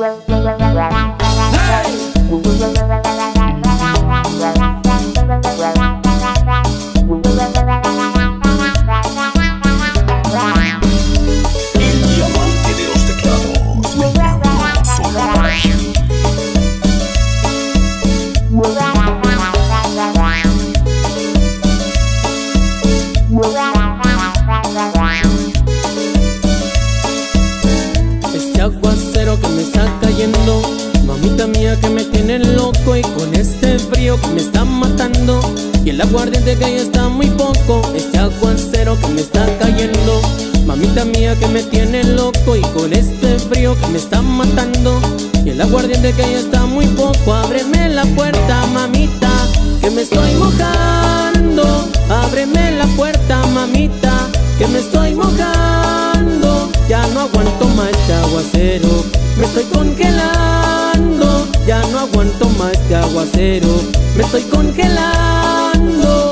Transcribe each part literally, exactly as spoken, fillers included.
Este aguacero que me está cayendo, mamita mía, que me tiene loco, y con este frío que me está matando, y el aguardiente que ya está muy poco. Este aguacero que me está cayendo, mamita mía, que me tiene loco, y con este frío que me está matando, y el aguardiente que ya está muy poco. Ábreme la puerta, mamita, que me estoy mojando. Ábreme la puerta, mamita, que me estoy mojando. Ya no aguanto más este aguacero, me estoy congelando. Ya no aguanto más este aguacero, me estoy congelando.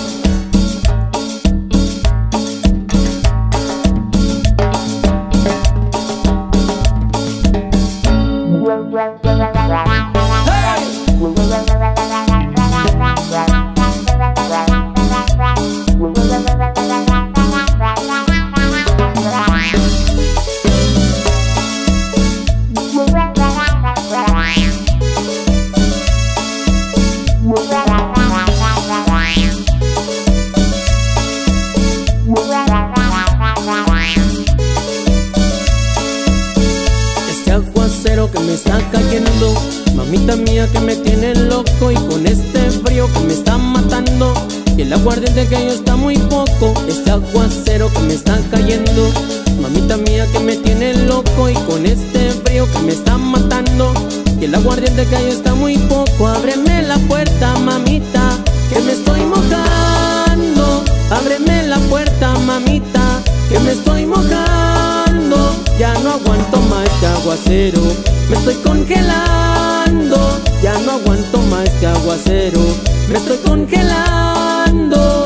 Este aguacero que me está cayendo, mamita mía, que me tiene loco, y con este frío que me está matando, y el aguardiente que ya está muy poco. Este aguacero que me está cayendo, mamita mía, que me tiene loco, y con este frío que me está matando, y el aguardiente que ya está muy poco. Ábreme la puerta, mamita, que me estoy mojando. Ábreme la puerta, mamita, que me estoy mojando. Ya no aguanto más este aguacero, me estoy congelando. Ya no aguanto más este aguacero, me estoy congelando.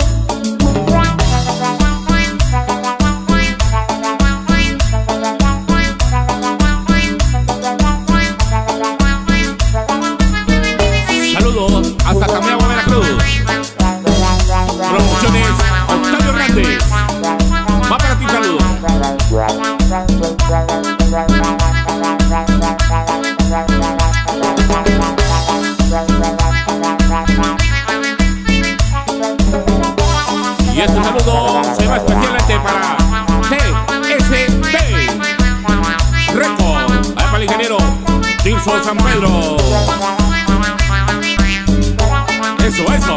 Saludos hasta Camiagua, Veracruz. Producciones Octavio Hernández. Va para ti, saludos. Y este saludo se va especialmente para T S P Record. Ahí para el ingeniero Tirso San Pedro. Eso, eso.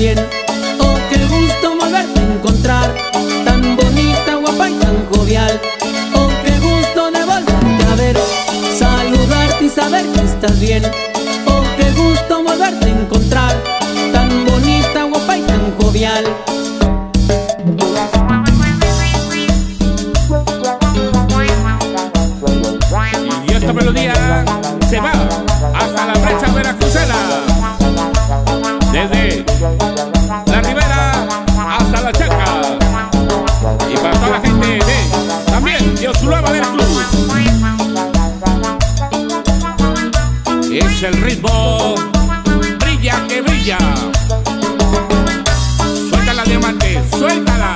bien. Oh, qué gusto volverte a encontrar, tan bonita, guapa y tan jovial. Oh, qué gusto de volverte a ver, saludarte y saber que estás bien. Oh, qué gusto volverte a encontrar, tan bonita, guapa y tan jovial. Y esta melodía se va hasta la brecha veracruzana, desde la Ribera hasta la Chaca, y para toda la gente de también de Osuluaba, Veracruz. Es el ritmo brilla que brilla. Suéltala, diamante, suéltala.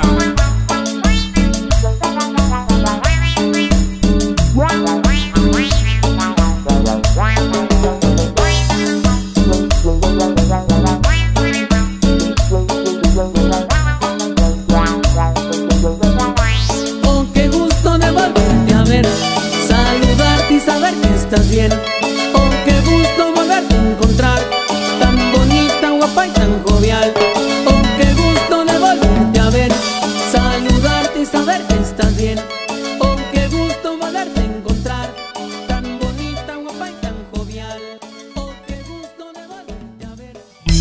Oh, qué gusto de volverte a ver, saludarte y saber que estás bien. Oh, qué gusto volverte a encontrar, tan bonita, guapa y tan jovial. Oh, qué gusto de volverte a ver, saludarte y saber que estás bien. Oh, qué gusto volverte a encontrar, tan bonita, guapa y tan jovial. Oh, qué gusto de volverte a ver.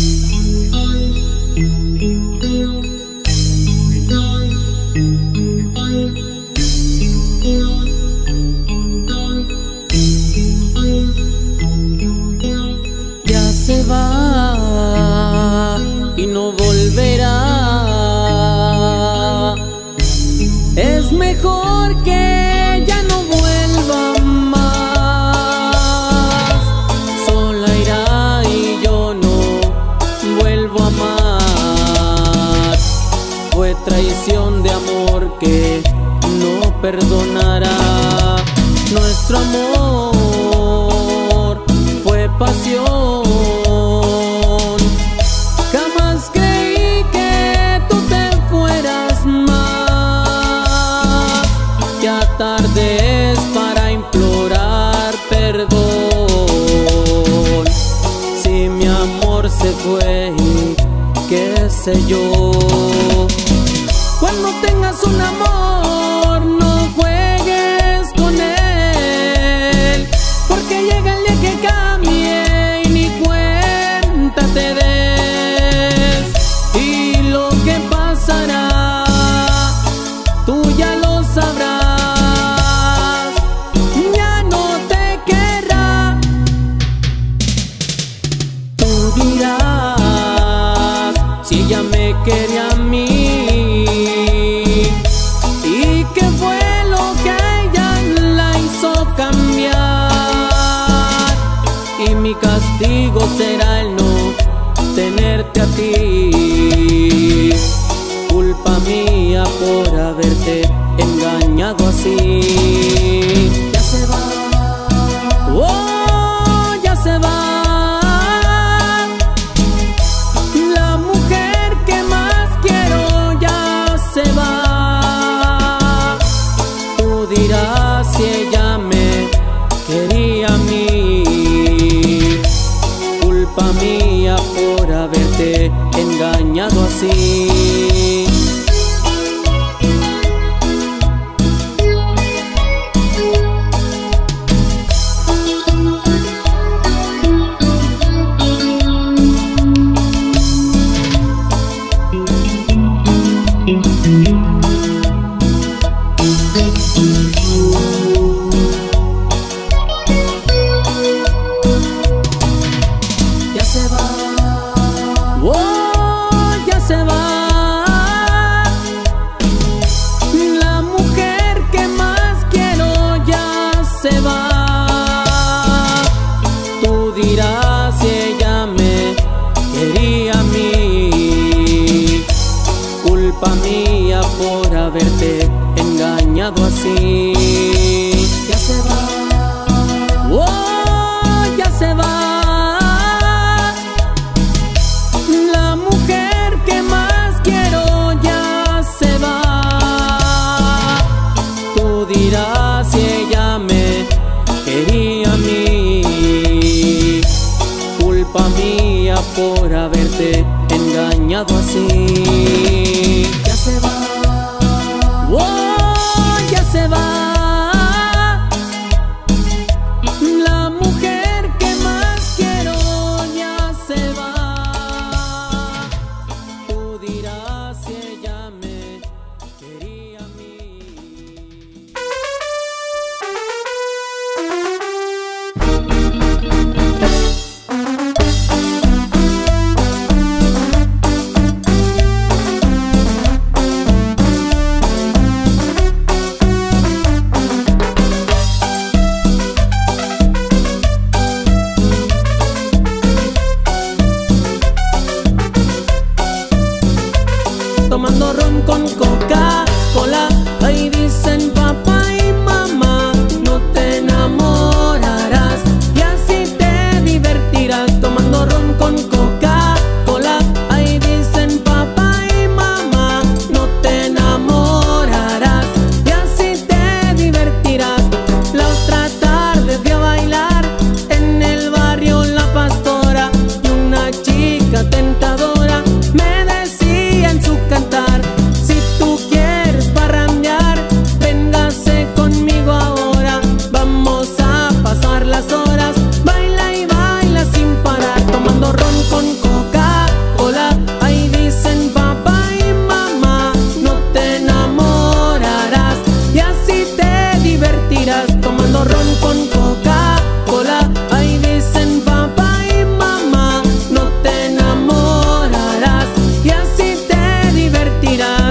Ya se va y no volverá. Es mejor que ya no vuelva más. Sola irá y yo no vuelvo a amar. Fue traición de amor que no perdonará. Nuestro amor fue pasión. Jamás creí que tú te fueras más. Ya tarde es para implorar perdón. Si mi amor se fue, qué sé yo. Cuando tengas un amor, no juegues con él, porque llega el día que cambie y ni cuenta te des. Y lo que pasará, tú ya lo sabrás. Ya no te querrá. Tú dirás si ella me quería a mí. ¿Y qué fue lo que a ella la hizo cambiar? Y mi castigo será el no tenerte a ti. Culpa mía por haberte engañado así. Ya se va, oh, ya se va. La mujer que más quiero ya se va. Tú dirás si ella me quería a mí. Culpa mía por haberte engañado así. Ya se va, oh, ya se va. La mujer que más quiero ya se va. Tú dirás si ella me quería a mí. Culpa mía por haberte engañado así. Ya se va, oh, ya se va. La mujer que más quiero ya se va. Tú dirás si ella me quería a mí. Culpa mía por haberte engañado. soñado así. Ya se va, oh, ya se va. La mujer que más quiero ya se va. Tú dirás si ella me quería a mí. Tomando ron con Coca-Cola, ahí dicen papá y mamá, no te enamorarás y así te divertirás. Tomando ron con Coca-Cola, ahí dicen papá y mamá, no te enamorarás y así te divertirás. La otra tarde fui a bailar en el barrio La Pastora y una chica tentadora me decía en su cantar: si tú quieres parrandear, véngase conmigo ahora. Vamos a pasar las horas, baila y baila sin parar. Tomando ron con Coca-Cola, ahí dicen papá y mamá, no te enamorarás y así te divertirás. Tomando ron con Coca-Cola, ahí dicen papá y mamá, no te enamorarás y así te divertirás.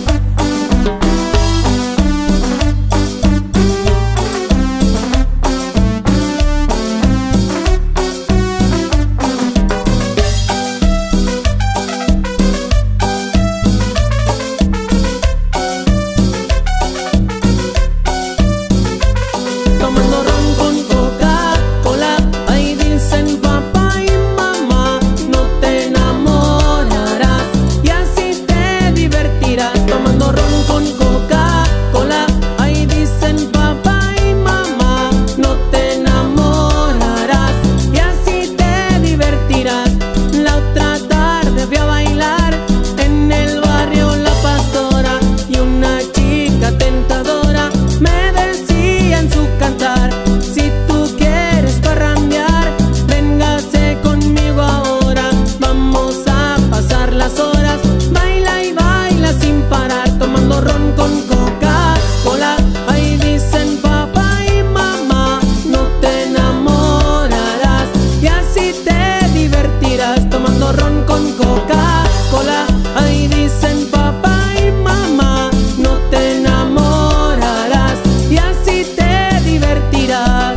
Tomando ron con Coca-Cola, ahí dicen papá y mamá, no te enamorarás y así te divertirás. Tomando ron con Coca-Cola, ahí dicen papá y mamá, no te enamorarás y así te divertirás. La otra tarde fui a bailar en el barrio La Pastora y una chica tentadora me decía en su cantar: si tú quieres parrandear, véngase conmigo ahora. Vamos a pasar las horas, baila y baila sin parar. Tomando ron con Coca-Cola, ahí dicen papá y mamá, no te enamorarás y así te divertirás. Tomando ron con Coca-Cola, ahí dicen papá y mamá, no te enamorarás y así te divertirás.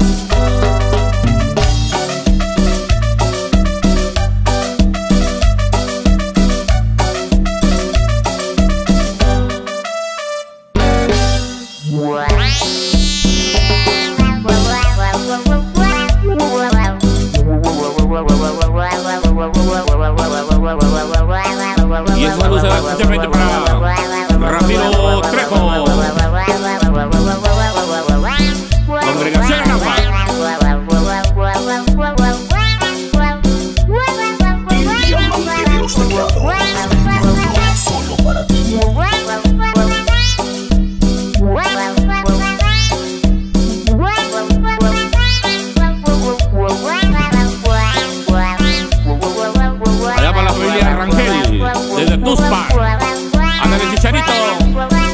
Y es saludo especialmente para Ramiro Trejo, Congregación Agua. Solo para ti. Allá para la familia Rangel, desde Tuxpan, ándale Chicharito.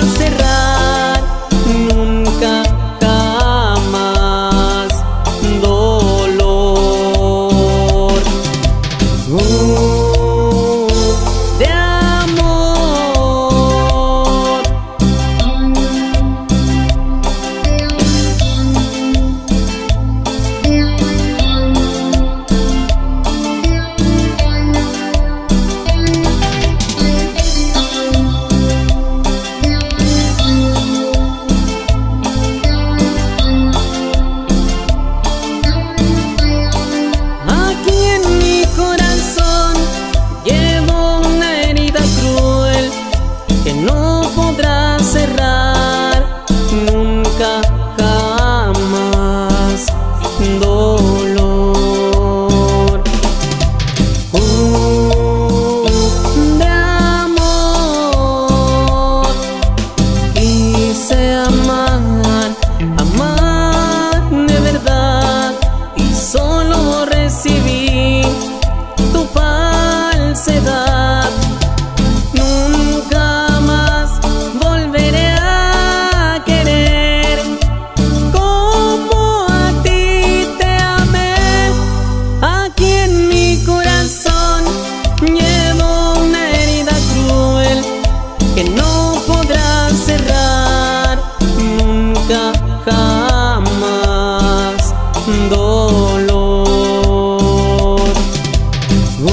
cerrar nunca jamás dolor uh, de amor. Aquí en mi corazón llevo una herida cruel que no podrá cerrar nunca jamás dolor uh, de amor. Quise amar, amar de verdad, y solo recibí tu falsedad. Nunca más volveré a querer como a ti te amé. Aquí en mi corazón llevo una herida cruel que no podrá cerrar nunca jamás dolor uh,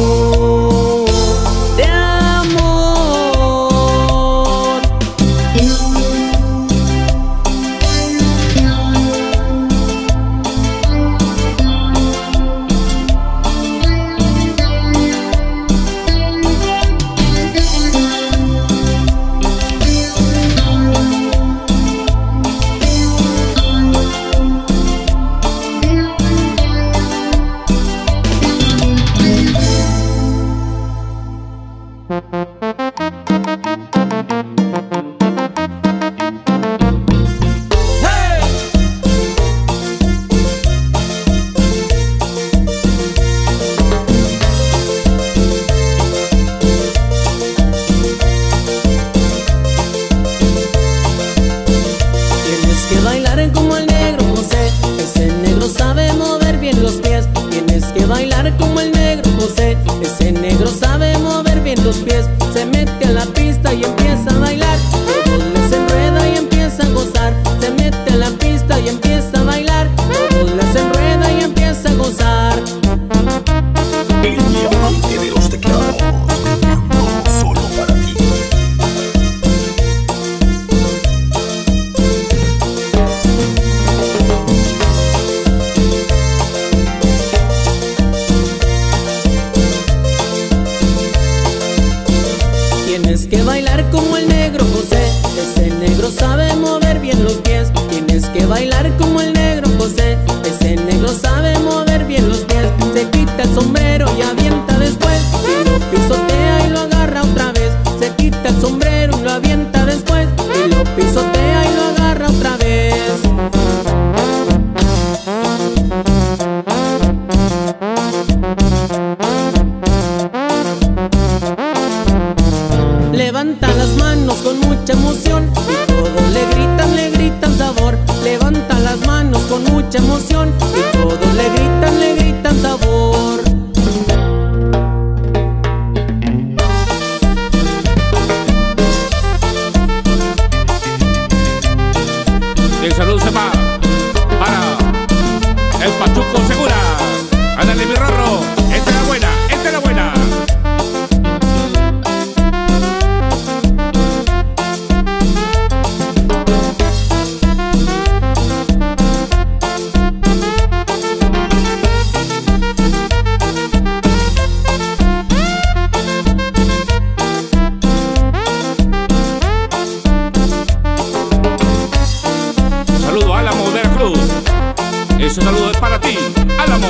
de amor. Tienes que bailar como el negro José, ese negro sabe mover bien los pies. Tienes que bailar como el negro José, ese negro sabe mover bien los pies. Se mete a la pista y empieza a bailar, todos les enreda y empieza a gozar. Se mete a la pista y empieza a bailar, todos les enreda y empieza a gozar. El diamante de los teclados, no solo para ti. Tienes que bailar como el negro José, ese negro sabe mover bien los pies. Tienes que bailar como el negro José, ese negro sabe mover bien los pies. Se quita el sombrero y avienta después, y lo pisotea y lo agarra otra vez. Se quita el sombrero y lo avienta después, y lo pisotea y lo agarra otra vez. Levanta las manos con mucha emoción y todos le gritan, le gritan sabor. Levanta las manos con mucha emoción y todos le gritan, le gritan sabor. El saludo se va para el Pachuco Segura. Ándale, mi Rorro. Esta es la buena, esta es la buena. Saludo a Álamo, Veracruz. Ese saludo es para ti, Álamo.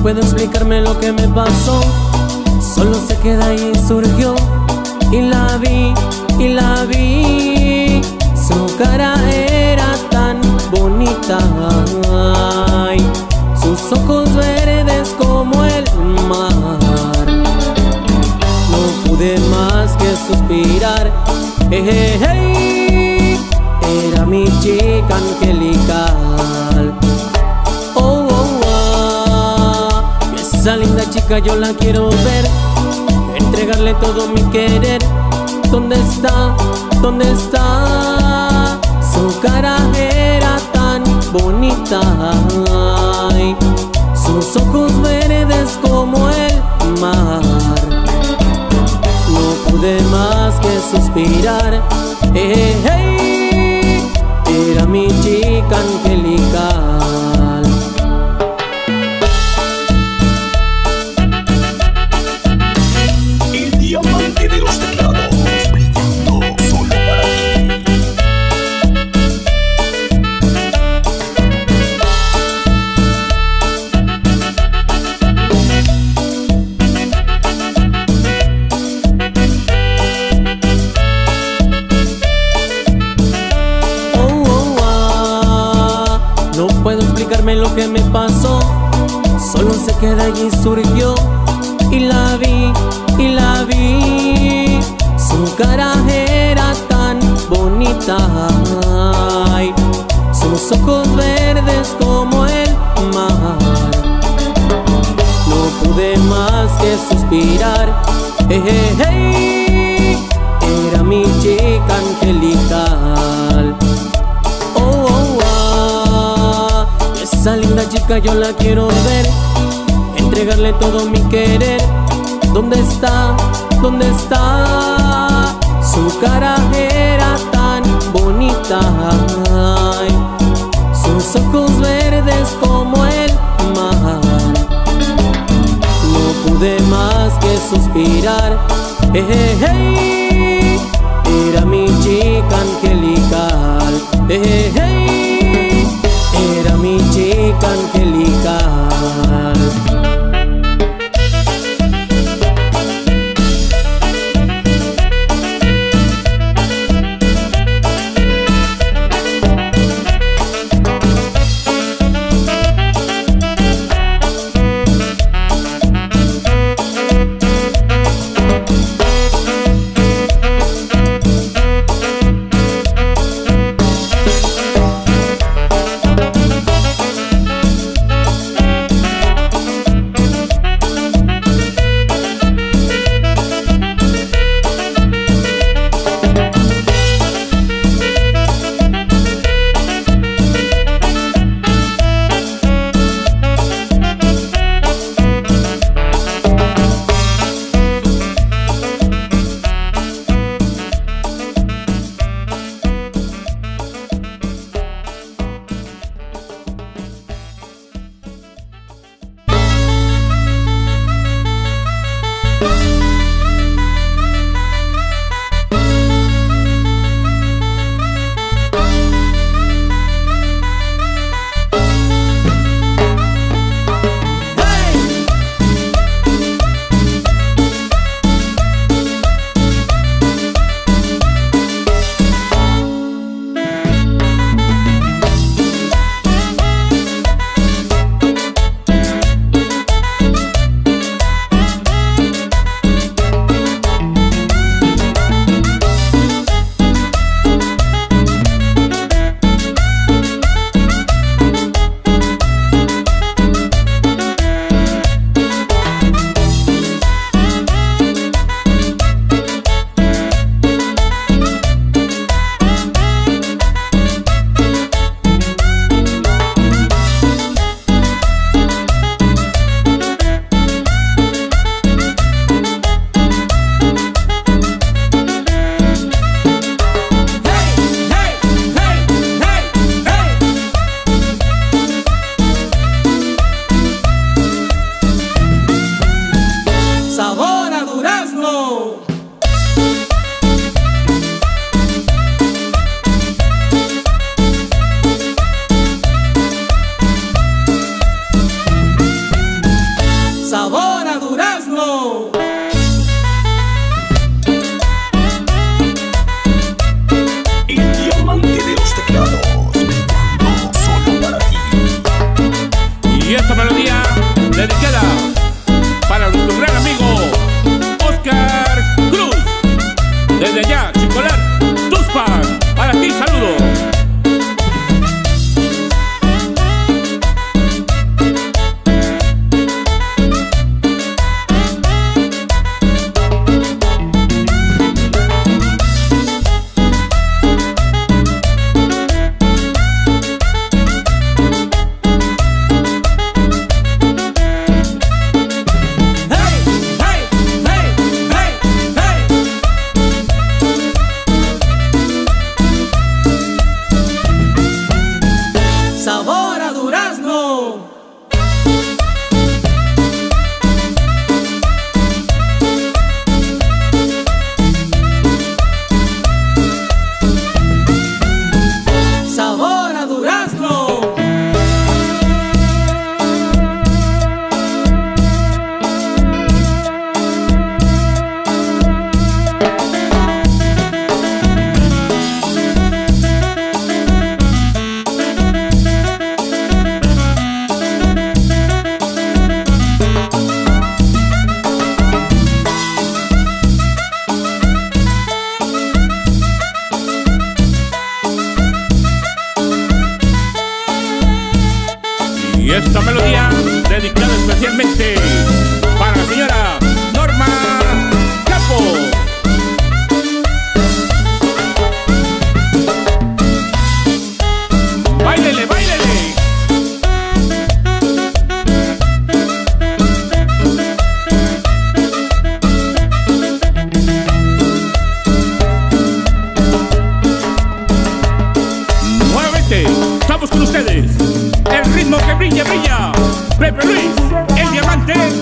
puedo explicarme lo que me pasó, solo sé que de ahí surgió. Y la vi, y la vi, su cara era tan bonita, ay, sus ojos verdes como el mar. No pude más que suspirar, hey, hey, hey, era mi chica angelical. Oh, oh, oh, esa linda chica yo la quiero ver, entregarle todo mi querer. ¿Dónde está? ¿Dónde está? Su cara era tan bonita, ay, sus ojos verdes como el mar. No pude más que suspirar, hey, hey, era mi chica angelical. El diamante de los teclados, brillando solo para ti. Oh, oh, ah, no puedo explicarme lo que me pasó, solo sé que de allí surgió. Y la vi, y la vi, su cara era tan bonita, ay, sus ojos verdes como el mar. No pude más que suspirar, hey, hey, hey, era mi chica angelical. Oh, oh, ah, esa linda chica yo la quiero ver, entregarle todo mi querer. ¿Dónde está? ¿Dónde está? Su cara era tan bonita, ay, sus ojos verdes como el mar. No pude más que suspirar, hey, hey, hey, era mi chica angelical, hey, hey, hey, era mi chica angelical. Esta melodía dedicada especialmente para la señora Norma Campos. ¡Báilele, báilele! Nuevamente, estamos con ustedes. El ritmo que brilla, brilla. Pepe Luis, el diamante de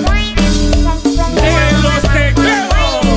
los teclados.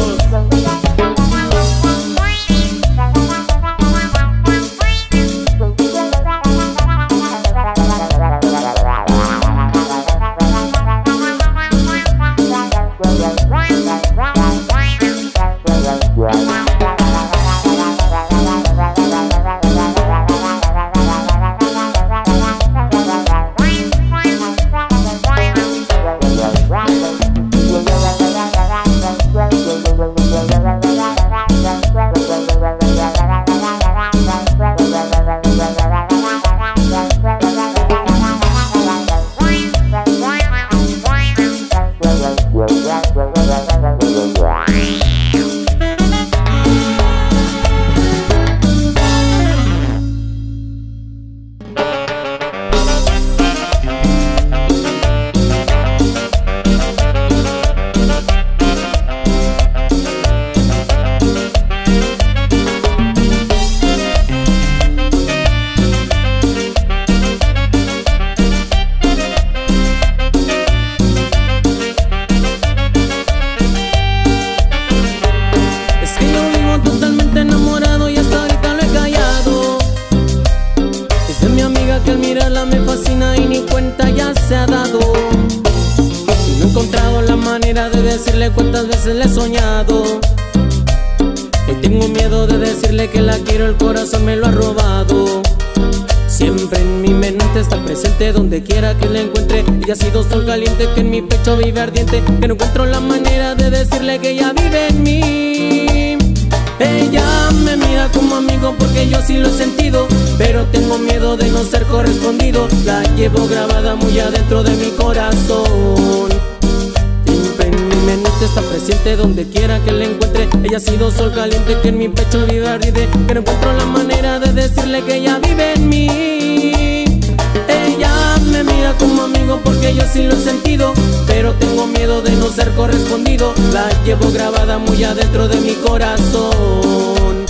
Que al mirarla me fascina y ni cuenta ya se ha dado. Y no he encontrado la manera de decirle cuántas veces le he soñado. Hoy tengo miedo de decirle que la quiero, el corazón me lo ha robado. Siempre en mi mente está presente donde quiera que la encuentre. Ella ha sido sol caliente que en mi pecho vive ardiente, que no encuentro la manera de decirle que ella vive en mí. Ella me mira como amigo porque yo sí lo he sentido, pero tengo miedo de no ser correspondido. La llevo grabada muy adentro de mi corazón. Siempre en mi mente está presente donde quiera que la encuentre. Ella ha sido sol caliente que en mi pecho vive ardiente, que no encuentro la manera de decirle que ella vive en mí. Ella me mira como amigo porque yo sí lo he sentido, pero tengo miedo de no ser correspondido. La llevo grabada muy adentro de mi corazón.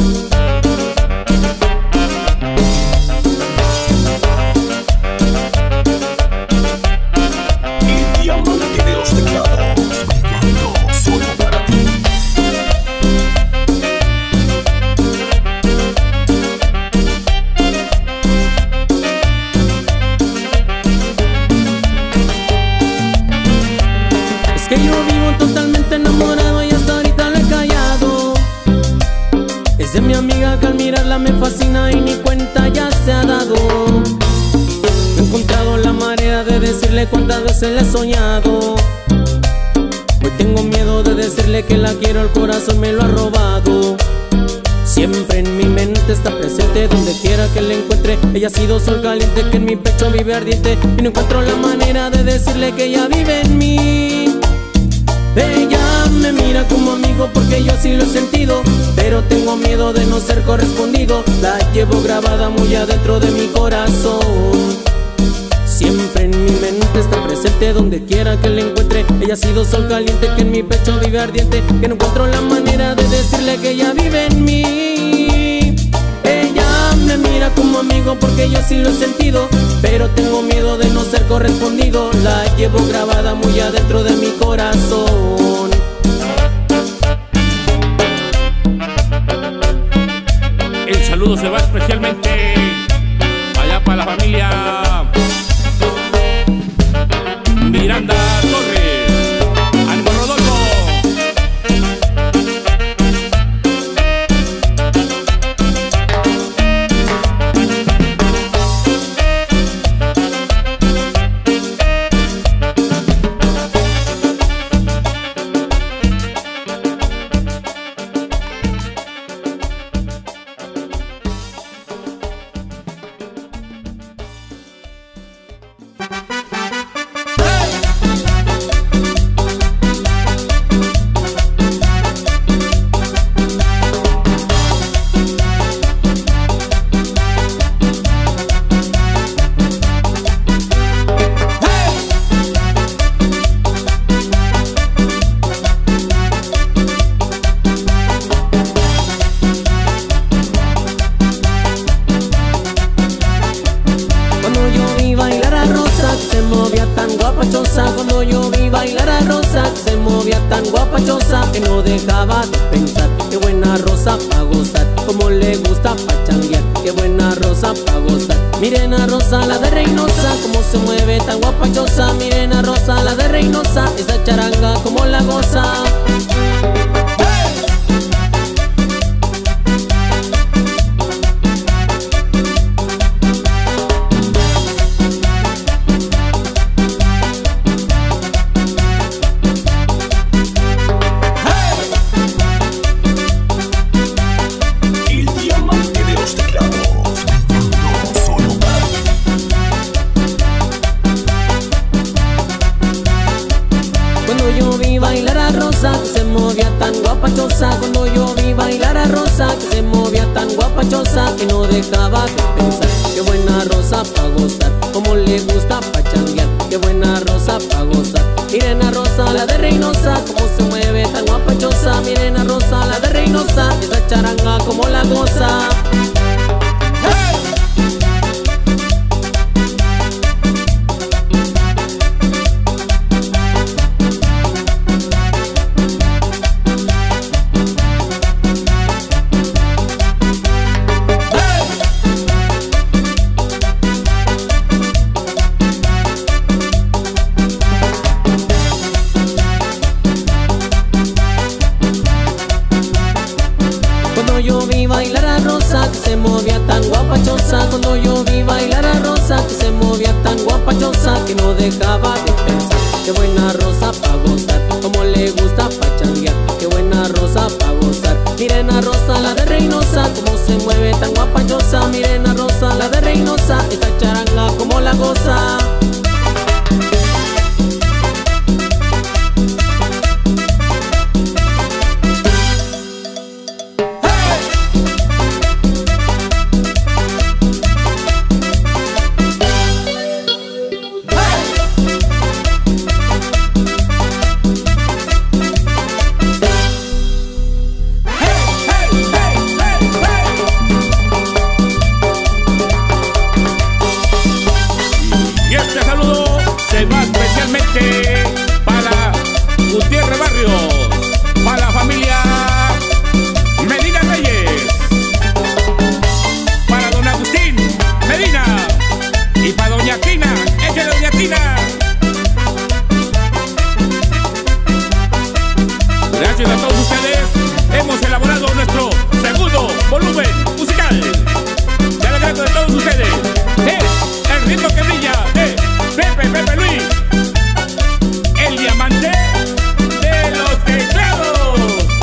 El diamante de los teclados, brillando solo para ti. Que yo vivo totalmente enamorado y hasta ahorita lo he callado. Es de mi amiga que al mirarla me fascina y ni cuenta ya se ha dado. No he encontrado la manera de decirle cuántas veces le he soñado. Hoy tengo miedo de decirle que la quiero, el corazón me lo ha robado. Siempre en mi mente está presente donde quiera que la encuentre. Ella ha sido sol caliente que en mi pecho vive ardiente, y no encuentro la manera de decirle que ella vive en mí. Ella me mira como amigo porque yo sí lo he sentido, pero tengo miedo de no ser correspondido. La llevo grabada muy adentro de mi corazón. Siempre en mi mente está presente donde quiera que la encuentre. Ella ha sido sol caliente que en mi pecho vive ardiente, que no encuentro la manera de decirle que ella vive en mí. Ella me mira como amigo porque yo sí lo he sentido, pero tengo miedo de no ser correspondido. La llevo grabada muy adentro de mi corazón. El saludo se va especialmente allá para la familia Miranda Torres, ánimo Rodolfo. que se movía tan guapachosa. Cuando yo vi bailar a Rosa, que se movía tan guapachosa, que no dejaba de pensar. Qué buena Rosa pa' gozar, como le gusta pa' changuear. Qué buena Rosa pa' gozar. Miren a Rosa, la de Reynosa, como se mueve tan guapachosa. Miren a Rosa, la de Reynosa, esa charanga como la goza. Que se movía tan guapachosa, cuando yo vi bailar a Rosa, que se movía tan guapachosa, que no dejaba de pensar. Qué buena Rosa pa' gozar, como le gusta pa' changuear. Qué buena Rosa pa' gozar. Miren a Rosa, la de Reynosa, como se mueve tan guapachosa. Miren a Rosa, la de Reynosa, esa charanga como la goza. Bailar a Rosa, que se movía tan guapachosa. Cuando yo vi bailar a Rosa, que se movía tan guapachosa, que no dejaba de pensar. Qué buena Rosa pa' gozar, como le gusta pa' changuear. Qué buena Rosa pa' gozar. Miren a Rosa, la de Reynosa, como se mueve tan guapachosa. Miren a Rosa, la de Reynosa, esta charanga como la goza. Para Gutiérrez Barrios, para la familia Medina Reyes, para don Agustín Medina y para doña Tina, échale doña Tina. Gracias a todos ustedes, hemos elaborado nuestro segundo volumen musical. Y al grado de todos ustedes es el ritmo que brilla de Pepe Pepe Luis, el diamante de los teclados.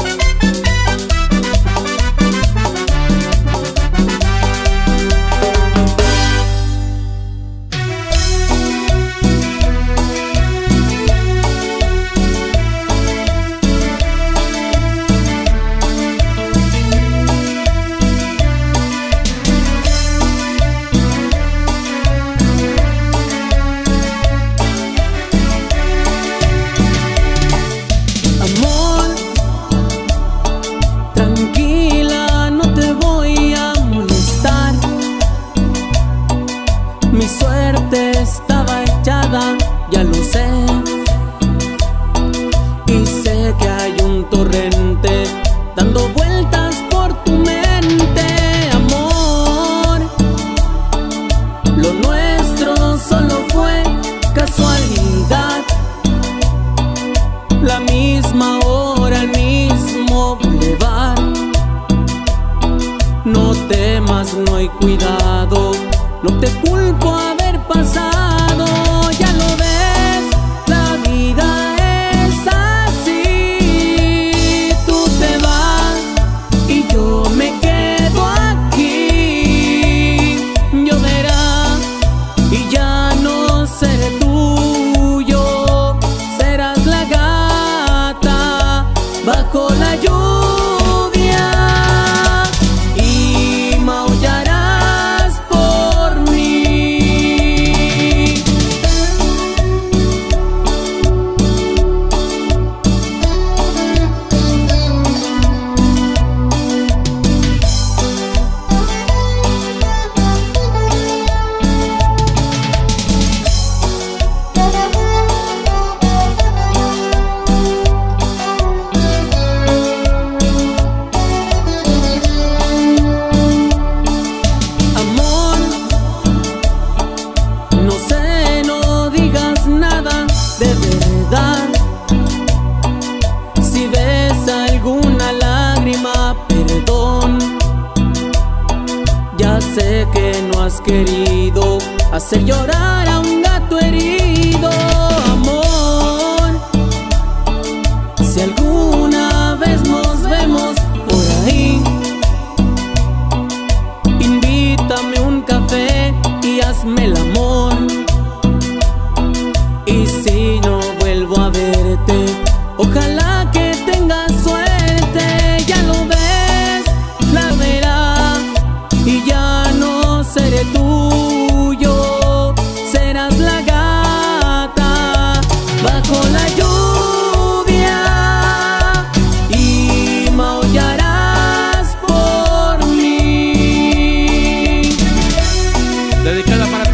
Mi suerte estaba echada, ya lo sé. Y sé que hay un torrente dando vueltas por tu mente, amor. Lo nuestro solo fue casualidad. La misma hora, el mismo bulevar. No temas, no hay cuidado. No te culpo haber pasado, ya lo ves, la vida es así. Tú te vas y yo me quedo aquí. Lloverá y ya no seré tuyo. Serás la gata bajo la lluvia y maullarás por mí. Ya sé que no has querido hacer llorar a un gato herido, amor. Si alguna vez nos vemos por ahí, invítame un café y hazme el amor. Y si no vuelvo a verte, ojalá que tengas suerte. Ya lo ves, la verá, y ya no seré tuyo, serás la gata bajo la lluvia y maullarás por mí. Dedicada para